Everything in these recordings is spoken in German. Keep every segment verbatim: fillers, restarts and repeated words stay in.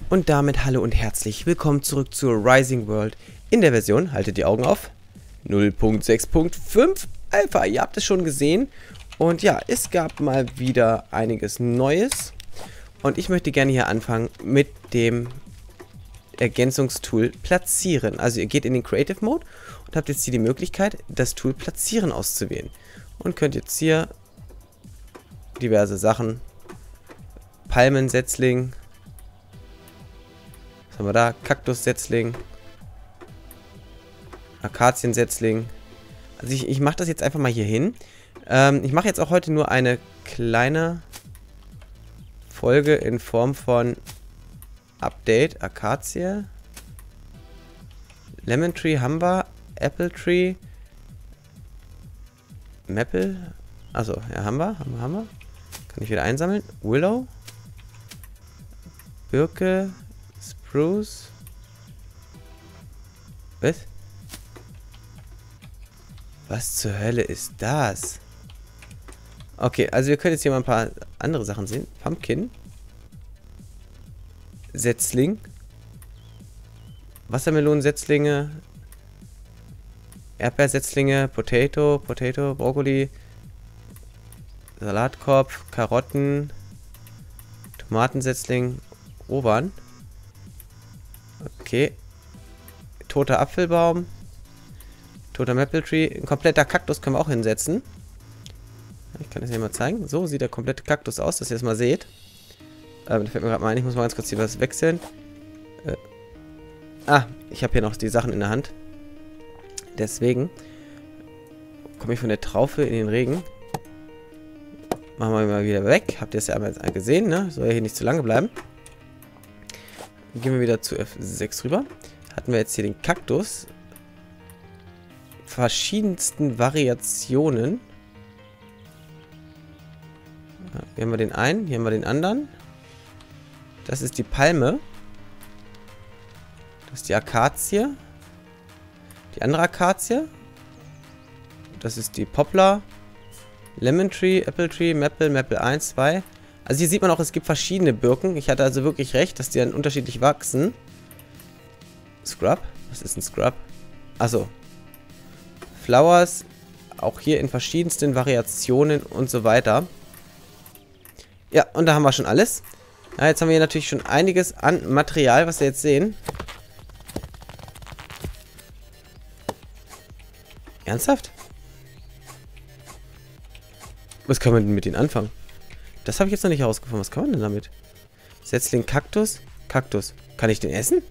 Und damit hallo und herzlich willkommen zurück zur Rising World in der Version, haltet die Augen auf, null Punkt sechs Punkt fünf Alpha. Ihr habt es schon gesehen. Und ja, es gab mal wieder einiges Neues. Und ich möchte gerne hier anfangen mit dem Ergänzungstool Platzieren. Also ihr geht in den Creative Mode und habt jetzt hier die Möglichkeit, das Tool Platzieren auszuwählen. Und könnt jetzt hier diverse Sachen, Palmensetzling, was haben wir da? Kaktussetzling, Akaziensetzling. Also ich, ich mache das jetzt einfach mal hier hin. Ähm, ich mache jetzt auch heute nur eine kleine Folge in Form von Update. Akazie, Lemon Tree haben wir, Apple Tree, Maple, also ja, haben wir, haben wir, haben wir. Kann ich wieder einsammeln. Willow, Birke, Spruce. Was? Was zur Hölle ist das? Okay, also wir können jetzt hier mal ein paar andere Sachen sehen. Pumpkin. Setzling. Wassermelonensetzlinge. Erdbeersetzlinge. Potato. Potato. Brokkoli. Salatkorb. Karotten. Tomatensetzling. Obern. Okay. Toter Apfelbaum. Toter Maple Tree. Ein kompletter Kaktus können wir auch hinsetzen. Ich kann das hier mal zeigen. So sieht der komplette Kaktus aus, dass ihr das mal seht. Ähm, da fällt mir gerade mal ein, ich muss mal ganz kurz hier was wechseln. Äh. Ah, ich habe hier noch die Sachen in der Hand. Deswegen komme ich von der Traufe in den Regen. Machen wir mal wieder weg. Habt ihr es ja einmal gesehen, ne? Soll ja hier nicht zu lange bleiben. Gehen wir wieder zu F sechs rüber. Hatten wir jetzt hier den Kaktus. Verschiedensten Variationen. Hier haben wir den einen, hier haben wir den anderen. Das ist die Palme. Das ist die Akazie. Die andere Akazie. Das ist die Poplar. Lemon Tree, Apple Tree, Maple, Maple eins, zwei. Also hier sieht man auch, es gibt verschiedene Birken. Ich hatte also wirklich recht, dass die dann unterschiedlich wachsen. Scrub? Was ist ein Scrub? Achso. Flowers. Auch hier in verschiedensten Variationen und so weiter. Ja, und da haben wir schon alles. Ja, jetzt haben wir hier natürlich schon einiges an Material, was wir jetzt sehen. Ernsthaft? Was kann man denn mit denen anfangen? Das habe ich jetzt noch nicht herausgefunden. Was kann man denn damit? Setzling Kaktus? Kaktus. Kann ich den essen?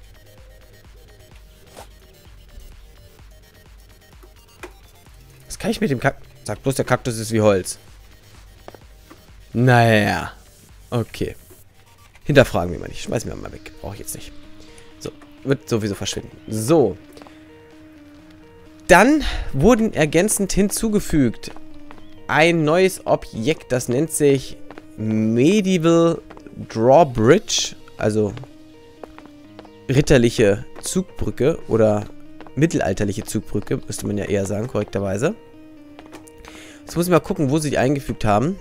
Was kann ich mit dem Kaktus? Sag bloß, der Kaktus ist wie Holz. Naja. Okay. Hinterfragen wir mal nicht. Schmeißen wir mal weg. Brauche ich jetzt nicht. So. Wird sowieso verschwinden. So. Dann wurden ergänzend hinzugefügt ein neues Objekt. Das nennt sich Medieval Drawbridge. Also ritterliche Zugbrücke oder mittelalterliche Zugbrücke. Müsste man ja eher sagen, korrekterweise. Jetzt muss ich mal gucken, wo sie die eingefügt haben.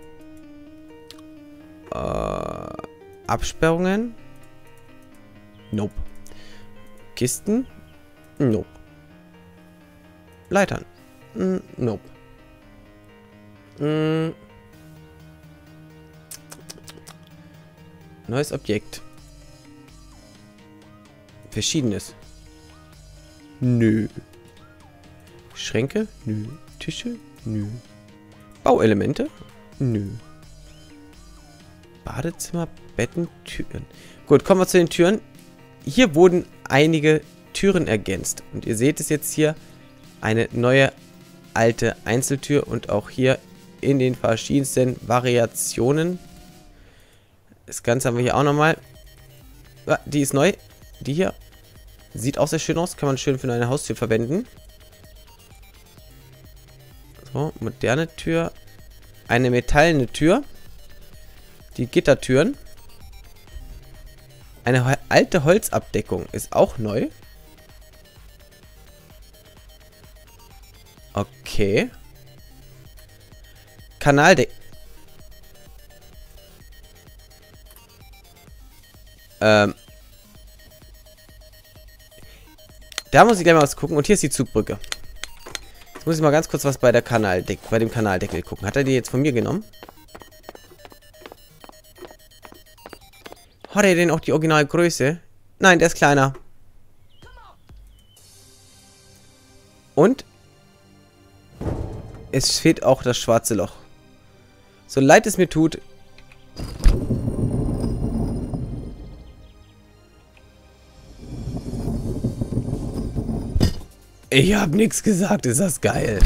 Äh, Absperrungen? Nope. Kisten? Nope. Leitern? Mm, nope. Mm. Neues Objekt. Verschiedenes. Nö. Schränke? Nö. Tische? Nö. Bauelemente? Nö. Badezimmer, Betten, Türen. Gut, kommen wir zu den Türen. Hier wurden einige Türen ergänzt. Und ihr seht es jetzt hier. Eine neue alte Einzeltür. Und auch hier in den verschiedensten Variationen. Das Ganze haben wir hier auch nochmal. Ah, die ist neu. Die hier. Sieht auch sehr schön aus. Kann man schön für eine Haustür verwenden. So, moderne Tür. Eine metallene Tür. Die Gittertüren. Eine alte Holzabdeckung ist auch neu. Okay. Kanaldeck. Ähm. Da muss ich gleich mal was gucken. Und hier ist die Zugbrücke. Jetzt muss ich mal ganz kurz was bei der Kanaldeck, bei dem Kanaldeckel gucken. Hat er die jetzt von mir genommen? Hat er denn auch die Originalgröße? Nein, der ist kleiner. Und es fehlt auch das schwarze Loch. So leid es mir tut. Ich hab nichts gesagt. Ist das geil?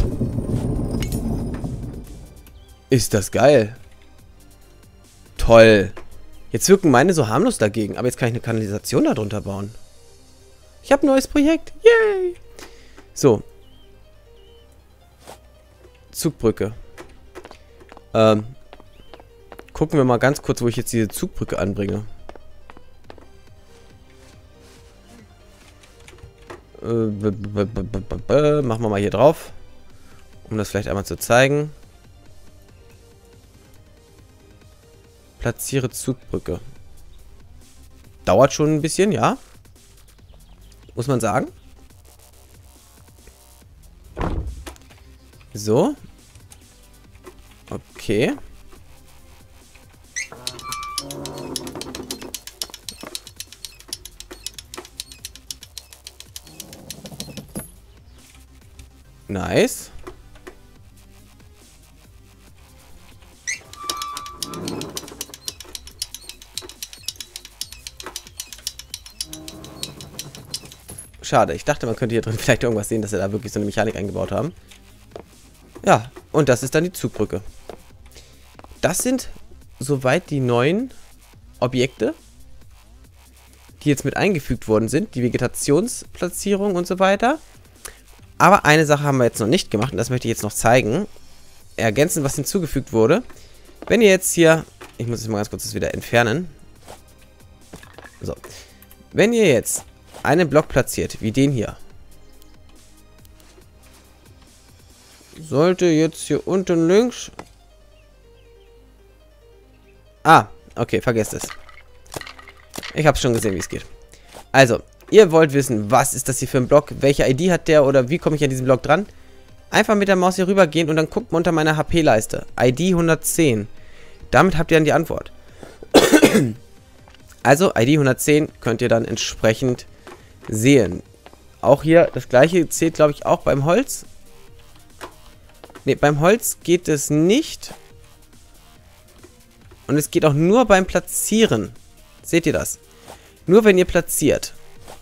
Ist das geil? Toll. Jetzt wirken meine so harmlos dagegen. Aber jetzt kann ich eine Kanalisation darunter bauen. Ich habe ein neues Projekt. Yay! So. Zugbrücke. Ähm. Gucken wir mal ganz kurz, wo ich jetzt diese Zugbrücke anbringe. Äh, machen wir mal hier drauf. Um das vielleicht einmal zu zeigen. Platziere Zugbrücke. Dauert schon ein bisschen, ja. Muss man sagen. So. Okay. Nice. Schade, ich dachte, man könnte hier drin vielleicht irgendwas sehen, dass sie da wirklich so eine Mechanik eingebaut haben. Ja, und das ist dann die Zugbrücke. Das sind soweit die neuen Objekte, die jetzt mit eingefügt worden sind. Die Vegetationsplatzierung und so weiter. Aber eine Sache haben wir jetzt noch nicht gemacht und das möchte ich jetzt noch zeigen. Ergänzen, was hinzugefügt wurde. Wenn ihr jetzt hier... Ich muss jetzt mal ganz kurz das wieder entfernen. So. Wenn ihr jetzt einen Block platziert, wie den hier. Sollte jetzt hier unten links... Ah, okay, vergesst es. Ich habe schon gesehen, wie es geht. Also, ihr wollt wissen, was ist das hier für ein Block? Welche I D hat der oder wie komme ich an diesen Block dran? Einfach mit der Maus hier rüber gehen und dann guckt man unter meiner H P-Leiste. I D hundertzehn. Damit habt ihr dann die Antwort. Also, I D hundertzehn könnt ihr dann entsprechend sehen. Auch hier, das gleiche zählt, glaube ich, auch beim Holz. Ne, beim Holz geht es nicht. Und es geht auch nur beim Platzieren. Seht ihr das? Nur wenn ihr platziert,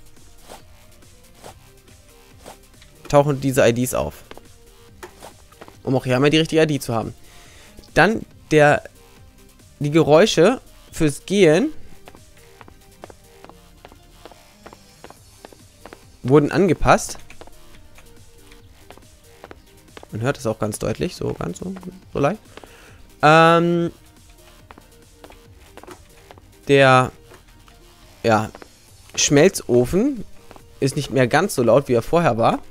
tauchen diese I Ds auf. Um auch hier einmal die richtige I D zu haben. Dann der, die Geräusche fürs Gehen wurden angepasst. Man hört es auch ganz deutlich, so ganz so, so leicht. Ähm, der ja, Schmelzofen ist nicht mehr ganz so laut, wie er vorher war.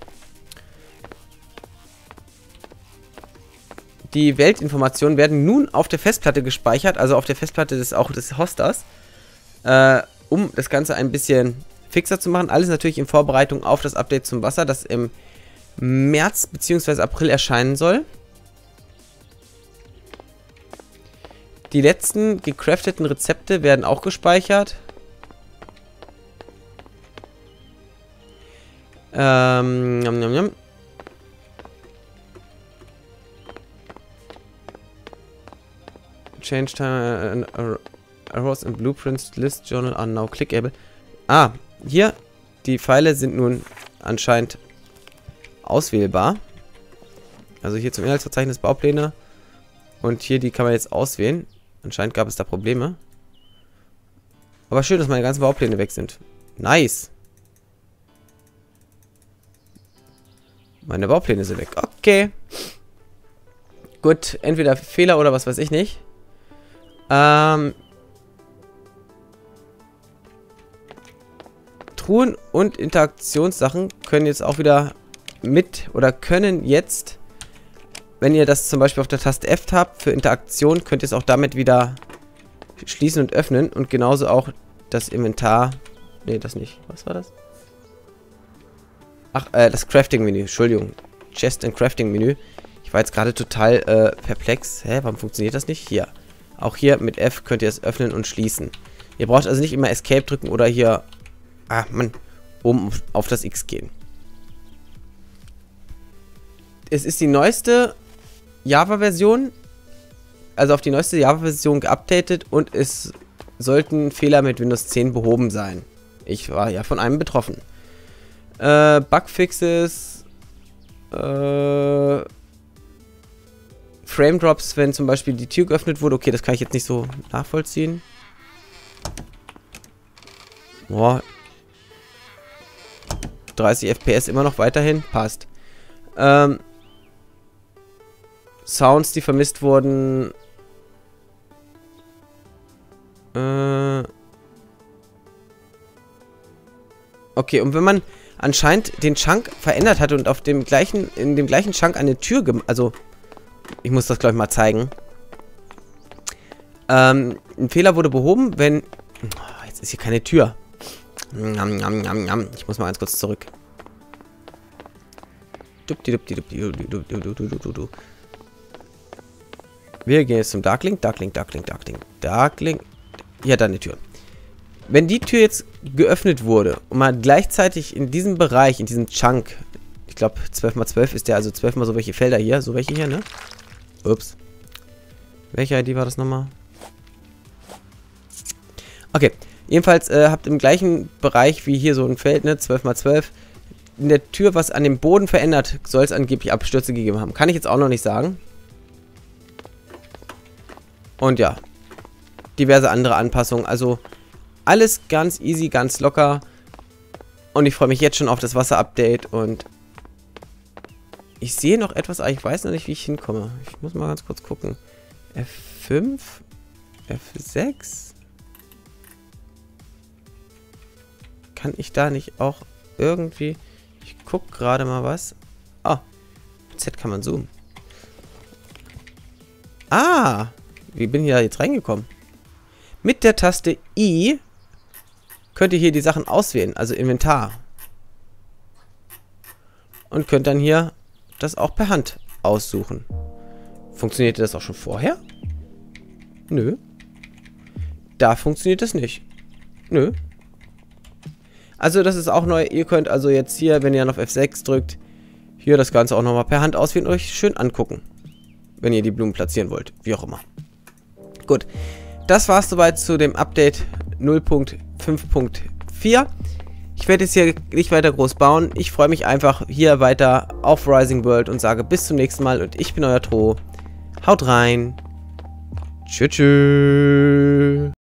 Die Weltinformationen werden nun auf der Festplatte gespeichert, also auf der Festplatte des auch des Hosters, äh, um das Ganze ein bisschen fixer zu machen. Alles natürlich in Vorbereitung auf das Update zum Wasser, das im März bzw. April erscheinen soll. Die letzten gecrafteten Rezepte werden auch gespeichert. Ähm, njam, njam, njam. Change time uh, arrows and blueprints list journal are now clickable. Ah, hier, die Pfeile sind nun anscheinend auswählbar. Also hier zum Inhaltsverzeichnis Baupläne. Und hier, die kann man jetzt auswählen. Anscheinend gab es da Probleme. Aber schön, dass meine ganzen Baupläne weg sind. Nice. Meine Baupläne sind weg. Okay. Gut, entweder Fehler oder was weiß ich nicht. Ähm... Truhen und Interaktionssachen können jetzt auch wieder mit oder können jetzt, wenn ihr das zum Beispiel auf der Taste F habt für Interaktion, könnt ihr es auch damit wieder schließen und öffnen und genauso auch das Inventar... Ne, das nicht. Was war das? Ach, äh, das Crafting-Menü. Entschuldigung. Chest- and Crafting-Menü. Ich war jetzt gerade total äh, perplex. Hä, warum funktioniert das nicht? Hier. Auch hier mit F könnt ihr es öffnen und schließen. Ihr braucht also nicht immer Escape drücken oder hier... Ah, Mann. Oben auf das X gehen. Es ist die neueste Java-Version. Also auf die neueste Java-Version geupdatet und es sollten Fehler mit Windows zehn behoben sein. Ich war ja von einem betroffen. Äh, Bugfixes, äh, Frame Drops, wenn zum Beispiel die Tür geöffnet wurde. Okay, das kann ich jetzt nicht so nachvollziehen. Boah. dreißig F P S immer noch weiterhin. Passt. Ähm, Sounds, die vermisst wurden. Äh, okay, und wenn man anscheinend den Chunk verändert hat und auf dem gleichen, in dem gleichen Chunk eine Tür, also ich muss das glaube ich mal zeigen. Ähm, ein Fehler wurde behoben, wenn, oh, jetzt ist hier keine Tür. Ich muss mal ganz kurz zurück. Wir gehen jetzt zum Darklink, Darklink, Darklink, Darklink, Darklink. Hier, dann die Tür. Wenn die Tür jetzt geöffnet wurde und man gleichzeitig in diesem Bereich, in diesem Chunk, ich glaube zwölf mal zwölf ist der, also zwölf mal so welche Felder hier, so welche hier, ne? Ups. Welche I D war das nochmal? Okay, jedenfalls äh, habt im gleichen Bereich wie hier so ein Feld, ne? zwölf mal zwölf. In der Tür was an dem Boden verändert, soll es angeblich Abstürze gegeben haben. Kann ich jetzt auch noch nicht sagen. Und ja, diverse andere Anpassungen. Also alles ganz easy, ganz locker. Und ich freue mich jetzt schon auf das Wasser-Update. Und ich sehe noch etwas, aber ich weiß noch nicht, wie ich hinkomme. Ich muss mal ganz kurz gucken. F fünf? F sechs? Kann ich da nicht auch irgendwie... Ich gucke gerade mal was. Ah, Z kann man zoomen. Ah, wie bin ich da jetzt reingekommen? Mit der Taste I könnt ihr hier die Sachen auswählen, also Inventar. Und könnt dann hier das auch per Hand aussuchen. Funktionierte das auch schon vorher? Nö. Da funktioniert das nicht. Nö. Also das ist auch neu. Ihr könnt also jetzt hier, wenn ihr dann auf F sechs drückt, hier das Ganze auch nochmal per Hand auswählen und euch schön angucken. Wenn ihr die Blumen platzieren wollt. Wie auch immer. Gut. Das war es soweit zu dem Update null Punkt fünf Punkt vier. Ich werde jetzt hier nicht weiter groß bauen. Ich freue mich einfach hier weiter auf Rising World und sage bis zum nächsten Mal. Und ich bin euer Tro. Haut rein. Tschüss. Tschüss.